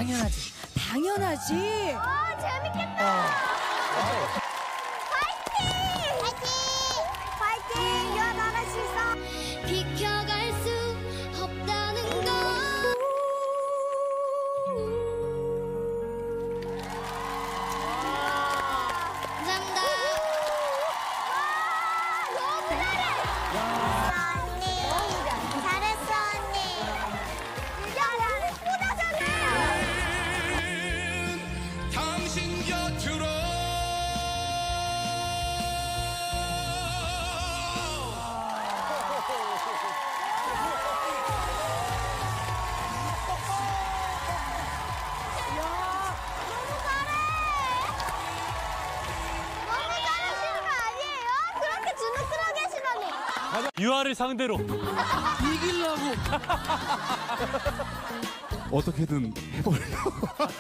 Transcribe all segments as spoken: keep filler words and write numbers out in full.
당연하지. 당연하지. 아, 재밌겠다. 아. 파이팅! 파이팅! 파이팅! 유아 나할 수 있어. 비켜갈 수 없다는 걸. 감사합니다. 와, 너무 잘해. 언니. 너무 잘해. 잘했어, 언니. 야, 예쁘다, 잘해. 당신 곁으로 유아를 상대로 이기려고. 어떻게든 해보려고.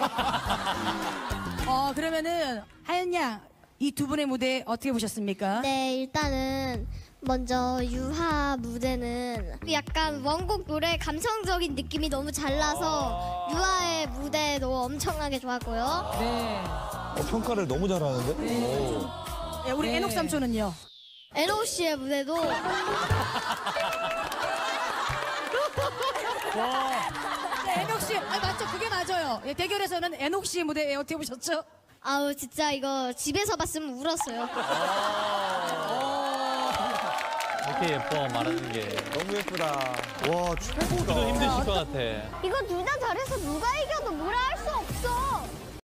어, 그러면은 하연 양, 이 두 분의 무대 어떻게 보셨습니까? 네, 일단은 먼저 유하 무대는 약간 원곡 노래 감성적인 느낌이 너무 잘 나서 유하의 무대도 엄청나게 좋았고요. 네. 어, 평가를 너무 잘하는데? 오. 네, 우리 네. 애녹 삼촌은요? 엔오씨의 무대도 네, 애녹 씨, 아, 맞죠? 그게 맞아요. 예, 대결에서는 애녹 씨의 무대 어떻게 보셨죠? 아우 진짜 이거 집에서 봤으면 울었어요. 이렇게 예뻐 말하는 게 너무 예쁘다. 와, 최고다. 또 힘드실 것 같아. 이거 둘 다 잘해서 누가 이겨도 뭐라 할